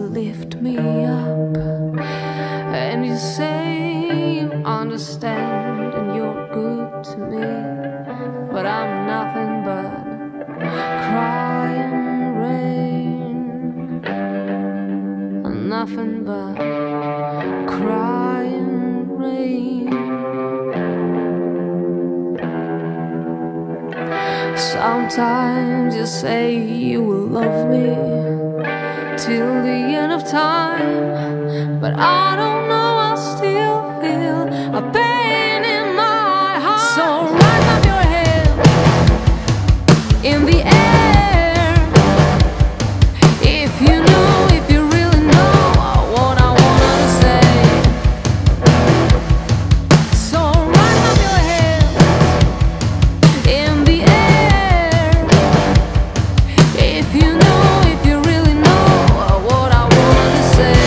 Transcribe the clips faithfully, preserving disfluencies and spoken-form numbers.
lift me up, and you say you understand and you're good to me, but I'm nothing but crying rain. I'm nothing but crying rain. Sometimes you say you will love me till the end of time, but I don't know, I still feel a pain in my heart. So rise up your head in the air, if you know, if you really know what I wanna say. So rise up your head in the air, if you know, if you really know what I wanna say.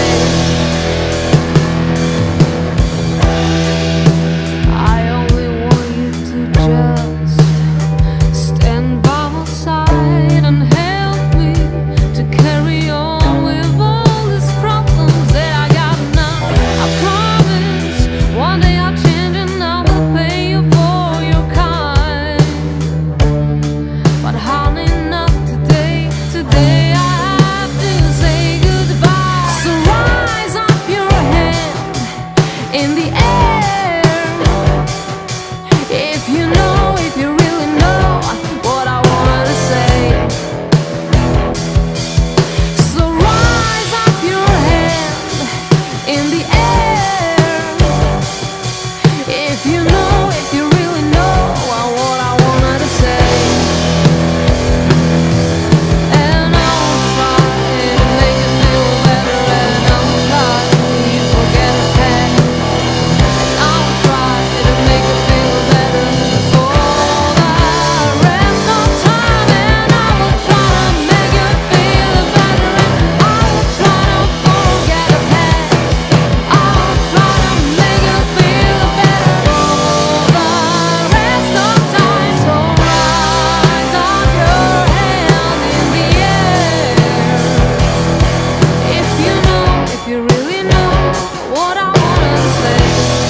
I only want you to just stand by my side and help me to carry on with all these problems that I got now. I promise one day I'll change and I will pay you for your kind, but honey, not today. Today I have to say goodbye. So rise up your hand in the air, if you know, if you really know what I wanna say. So rise up your hand in the air, if you know, if you really know what I wanted to say. And I'll try to make you feel better, and I'll try to forget the past. I'll try to make you feel better for the rest of time, and I will try to make you feel better, and I will try to forget the past. I'll try to make you feel better for the rest of time. So rise up your hand in the air, if you know, if you really know what I wanna say.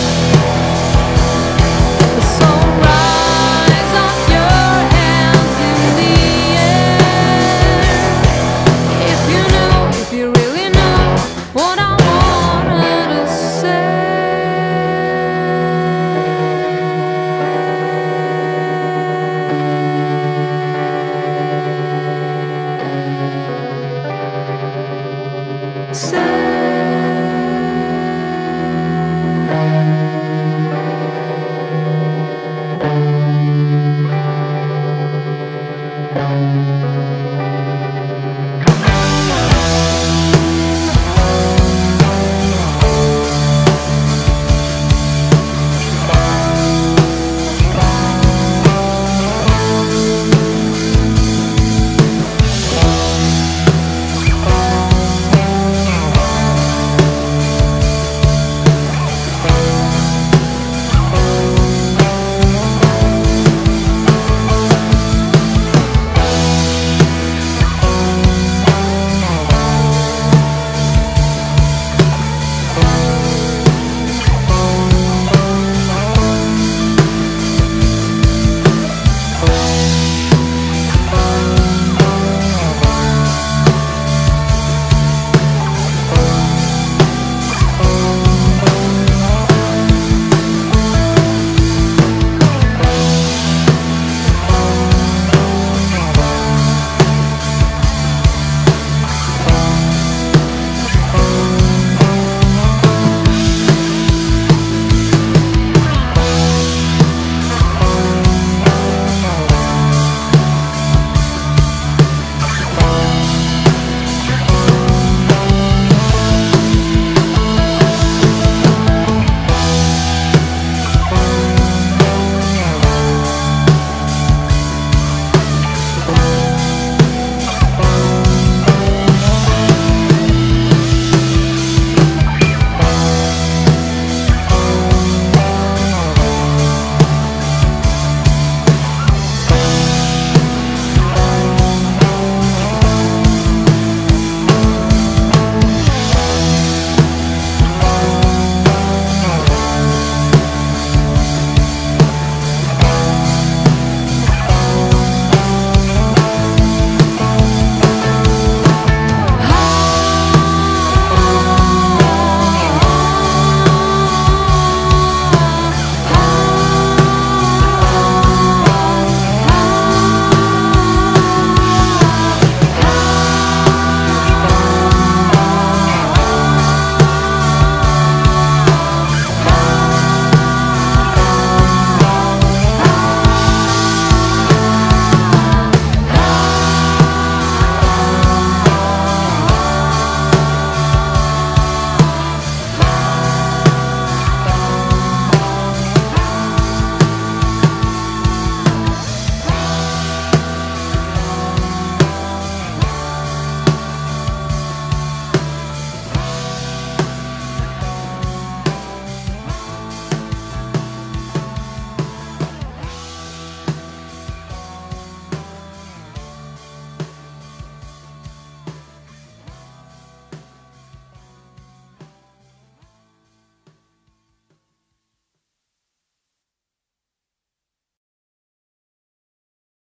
So rise up your hands in the air, if you know, if you really know what I wanted to say. Say